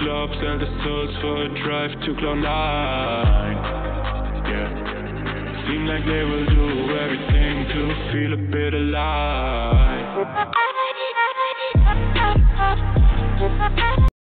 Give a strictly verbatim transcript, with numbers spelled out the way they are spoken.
clubs and the souls for a drive to Cloud nine. Yeah, seem like they will do everything to feel a bit alive.